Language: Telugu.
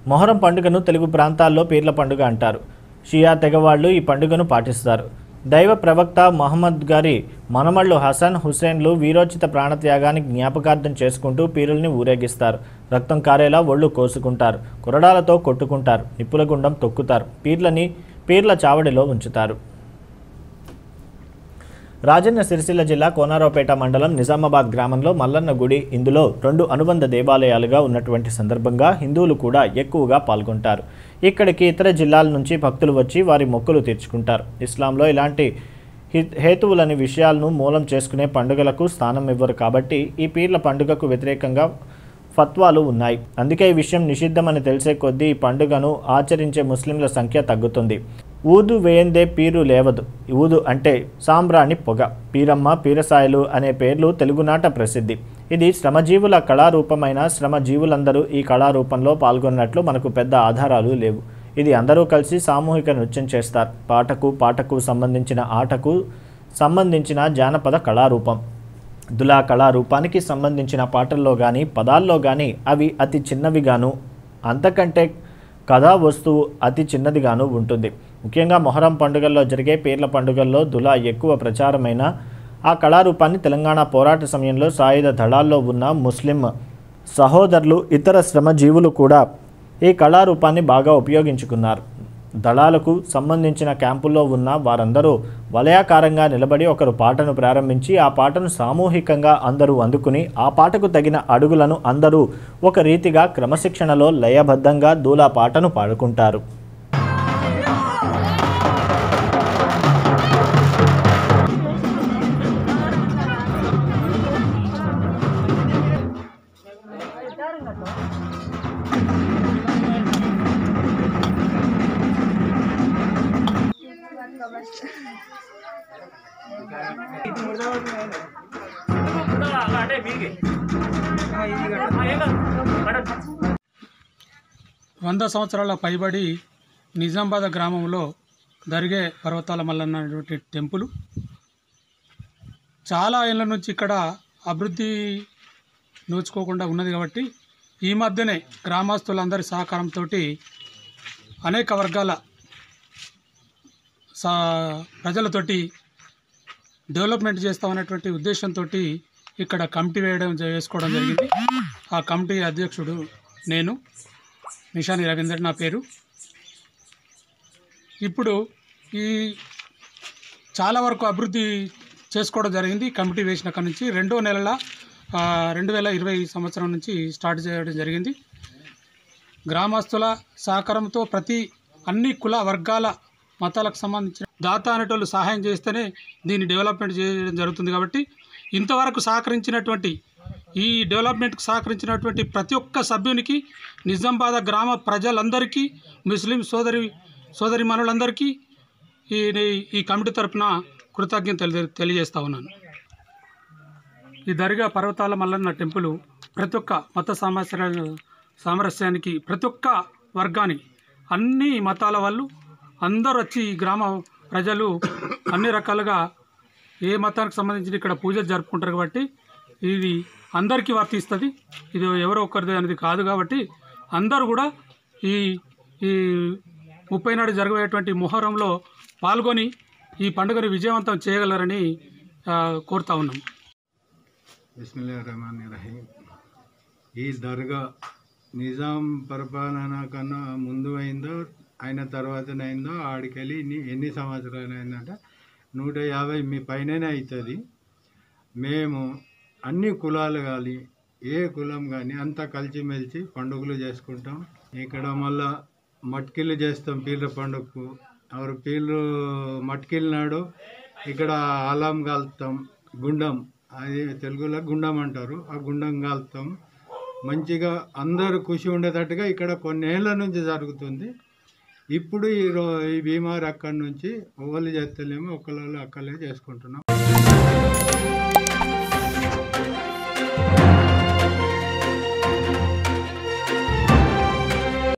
మొహరం పండుగను తెలుగు ప్రాంతాల్లో పీర్ల పండుగ అంటారు. షియా తెగవాళ్లు ఈ పండుగను పాటిస్తారు. దైవ ప్రవక్త మహమ్మద్ గారి మనమళ్ళు హసన్ హుసేన్లు వీరోచిత ప్రాణత్యాగాన్ని జ్ఞాపకార్థం చేసుకుంటూ పీరుల్ని ఊరేగిస్తారు. రక్తం కారేలా ఒళ్ళు కోసుకుంటారు, కురడాలతో కొట్టుకుంటారు, నిప్పుల గుండం తొక్కుతారు, పీర్లని పీర్ల చావడిలో ఉంచుతారు. రాజన్న సిరిసిల్ల జిల్లా కోనరావుపేట మండలం నిజామాబాద్ గ్రామంలో మల్లన్న గుడి ఇందులో 2 అనుబంధ దేవాలయాలుగా ఉన్నటువంటి సందర్భంగా హిందువులు కూడా ఎక్కువగా పాల్గొంటారు. ఇక్కడికి ఇతర జిల్లాల నుంచి భక్తులు వచ్చి వారి మొక్కులు తీర్చుకుంటారు. ఇస్లాంలో ఇలాంటి హేతువులని విషయాలను మూలం చేసుకునే పండుగలకు స్థానం ఇవ్వరు కాబట్టి ఈ పీర్ల పండుగకు వ్యతిరేకంగా ఫత్వాలు ఉన్నాయి. అందుకే ఈ విషయం నిషిద్ధమని తెలిసే కొద్దీ ఈ పండుగను ఆచరించే ముస్లింల సంఖ్య తగ్గుతుంది. ఊదు వేయందే పీరు లేవదు. ఊదు అంటే సాంబ్రాణి పొగ. పీరమ్మ, పీరసాయలు అనే పేర్లు తెలుగునాట ప్రసిద్ధి. ఇది శ్రమజీవుల కళారూపమైన శ్రమజీవులందరూ ఈ కళారూపంలో పాల్గొన్నట్లు మనకు పెద్ద ఆధారాలు లేవు. ఇది అందరూ కలిసి సామూహిక నృత్యం చేస్తారు. పాటకు సంబంధించిన ఆటకు సంబంధించిన జానపద కళారూపం. దులా కళారూపానికి సంబంధించిన పాటల్లో కానీ పదాల్లో కానీ అవి అతి చిన్నవిగాను, అంతకంటే కథా వస్తువు అతి చిన్నదిగాను ఉంటుంది. ముఖ్యంగా మొహరం పండుగల్లో జరిగే పీర్ల పండుగల్లో దులా ఎక్కువ ప్రచారమైన ఆ కళారూపాన్ని తెలంగాణ పోరాట సమయంలో సాయుధ దళాల్లో ఉన్న ముస్లిం సహోదరులు, ఇతర శ్రమజీవులు కూడా ఈ కళారూపాన్ని బాగా ఉపయోగించుకున్నారు. దళాలకు సంబంధించిన క్యాంపుల్లో ఉన్న వారందరూ వలయాకారంగా నిలబడి ఒకరు పాటను ప్రారంభించి ఆ పాటను సామూహికంగా అందరూ అందుకుని ఆ పాటకు తగిన అడుగులను అందరూ ఒక రీతిగా క్రమశిక్షణలో లయబద్ధంగా దూలా పాటను పాడుకుంటారు. వంద సంవత్సరాల పైబడి నిజామాబాద్ గ్రామంలో జరిగే పర్వతాల మల్లన్నటువంటి టెంపుల్ చాలా ఏళ్ళ నుంచి ఇక్కడ అభివృద్ధి నోచుకోకుండా ఉన్నది కాబట్టి ఈ మధ్యనే గ్రామస్తులందరి సహకారంతో అనేక వర్గాల ప్రజలతోటి డెవలప్మెంట్ చేస్తామనేటువంటి ఉద్దేశంతో ఇక్కడ కమిటీ వేసుకోవడం జరిగింది. ఆ కమిటీ అధ్యక్షుడు నేను, నిషాని రవీందర్ నా పేరు. ఇప్పుడు ఈ చాలా వరకు అభివృద్ధి చేసుకోవడం జరిగింది. కమిటీ వేసిన కాడ నుంచి 2వ నెలల 2020 సంవత్సరం నుంచి స్టార్ట్ చేయడం జరిగింది. గ్రామస్తుల సహకారంతో అన్ని కుల వర్గాల మతాలకు సంబంధించిన దాతా అనేటోళ్ళు సహాయం చేస్తేనే దీన్ని డెవలప్మెంట్ చేయడం జరుగుతుంది. కాబట్టి ఇంతవరకు సహకరించినటువంటి ఈ డెవలప్మెంట్కి సహకరించినటువంటి ప్రతి ఒక్క సభ్యునికి, నిజామాబాద్ గ్రామ ప్రజలందరికీ, ముస్లిం సోదరి మనులందరికీ ఈ కమిటీ తరఫున కృతజ్ఞతలు తెలియజేస్తా ఉన్నాను. ఈ దర్గా పర్వతాల మల్లన్న టెంపుల్ ప్రతి ఒక్క మత సామరస్యానికి, ప్రతి ఒక్క వర్గానికి, అన్ని మతాల వాళ్ళు అందరూ వచ్చి ఈ గ్రామ ప్రజలు అన్ని రకాలుగా ఏ మతానికి సంబంధించి ఇక్కడ పూజలు జరుపుకుంటారు కాబట్టి ఇది అందరికీ వర్తిస్తుంది. ఇది ఎవరో ఒక్కరిది అనేది కాదు కాబట్టి అందరూ కూడా ఈ 30 నాడు జరగబోయేటువంటి మొహరంలో పాల్గొని ఈ పండుగను విజయవంతం చేయగలరని కోరుతా ఉన్నాం. బిస్మిల్లాహిర్రహమానిర్రహీం. ఈ దర్గా నిజాం పరిపాలన కన్నా ముందు అయిందో అయిన తర్వాతనైందో ఆడికెళ్ళి ఎన్ని సంవత్సరాలు అయిందంటే 150 పైననే అవుతుంది. మేము అన్ని కులాలు కానీ ఏ కులం కానీ అంతా కలిసిమెలిసి పండుగలు చేసుకుంటాం. ఇక్కడ మళ్ళా మట్కిళ్ళు చేస్తాం పీర్ల పండుగకు. పీర్లు మట్కిళ్ళు నాడు ఇక్కడ ఆలం కాలుతాం, గుండం, అది తెలుగులో గుండం అంటారు. ఆ గుండం కాలుతాం. మంచిగా అందరూ ఖుషి ఉండేటట్టుగా ఇక్కడ కొన్ని ఏళ్ళ నుంచి జరుగుతుంది. ఇప్పుడు ఈ బీమారి అక్కడి నుంచి ఓళ్ళు చేస్తలేమో ఒకళ్ళు అక్కలే చేసుకుంటున్నాం.